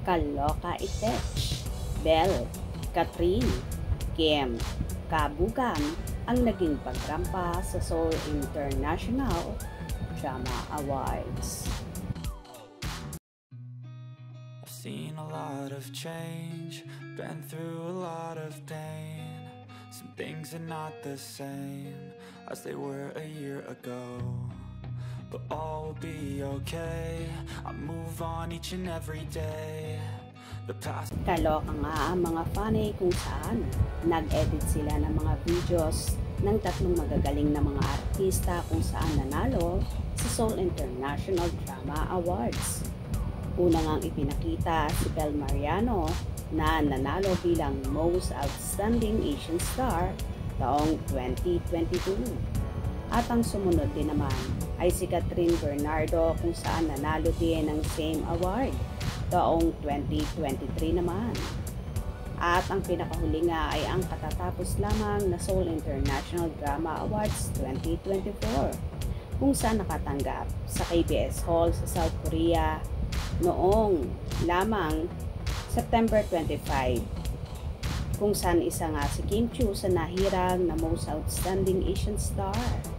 Kaloka Itech, Belle, Catherine, Kim, Kabugan ang naging pagrampa sa Seoul International Drama Awards. I've seen a lot of change, been through a lot of pain. Some things are not the same as they were a year ago, but all will be okay. I move on each and every day. Kaloka nga ang mga fanay kung saan nag-edit sila ng mga videos ng tatlong magagaling na mga artista kung saan nanalo sa Seoul International Drama Awards. Una ngang ipinakita si Belle Mariano na nanalo bilang Most Outstanding Asian Star taong 2022. At ang sumunod din naman ay si Catherine Bernardo kung saan nanalo din ng same award taong 2023 naman. At ang pinakahuli nga ay ang katatapos lamang na Seoul International Drama Awards 2024 kung saan nakatanggap sa KBS Hall sa South Korea noong lamang September 25 kung saan isa nga si Kim Chiu sa nahirang na Most Outstanding Asian Star.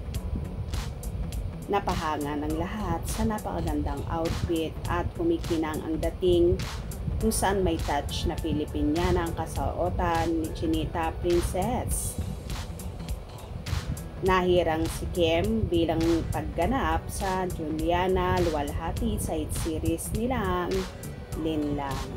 Napahanga ng lahat sa napakagandang outfit at kumikinang ang dating kung saan may touch na Pilipiniana ang kasuotan ni Chinita Princess. Nahirang si Kim bilang pagganap sa Juliana Luwalhati sa hit series nilang Linlang.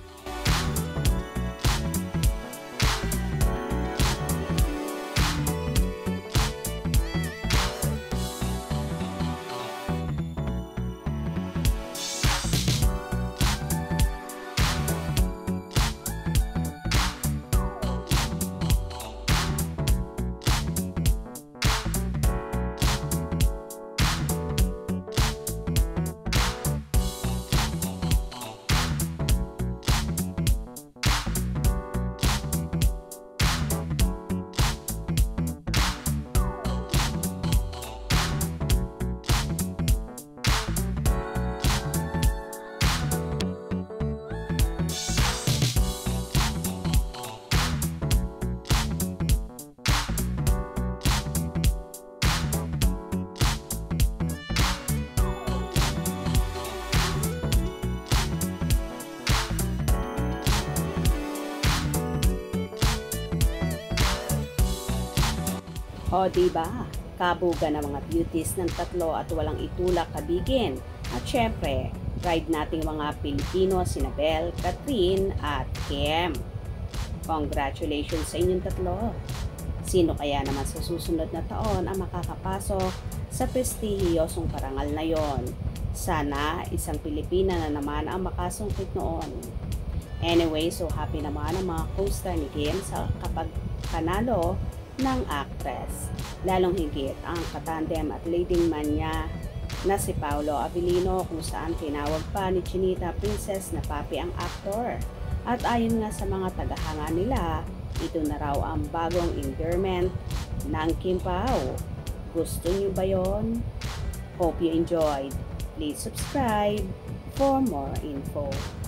O diba, kabugan ng mga beauties ng tatlo at walang itulak kabigin. At syempre, pride nating mga Pilipino, sina Belle, Catherine at Kim. Congratulations sa inyong tatlo. Sino kaya naman sa susunod na taon ang makakapasok sa prestihiyosong parangal na yon? Sana isang Pilipina na naman ang makasungkit noon. Anyway, so happy naman ang mga co-star ni Kim sa kapag panalo ng actress. Lalong higit ang katandem at leading man niya na si Paolo Abilino kung saan tinawag pa ni Chinita Princess na papi ang aktor. At ayon nga sa mga tagahanga nila, ito na raw ang bagong endearment ng Kim Pao. Gusto niyo ba yon? Hope you enjoyed. Please subscribe for more info.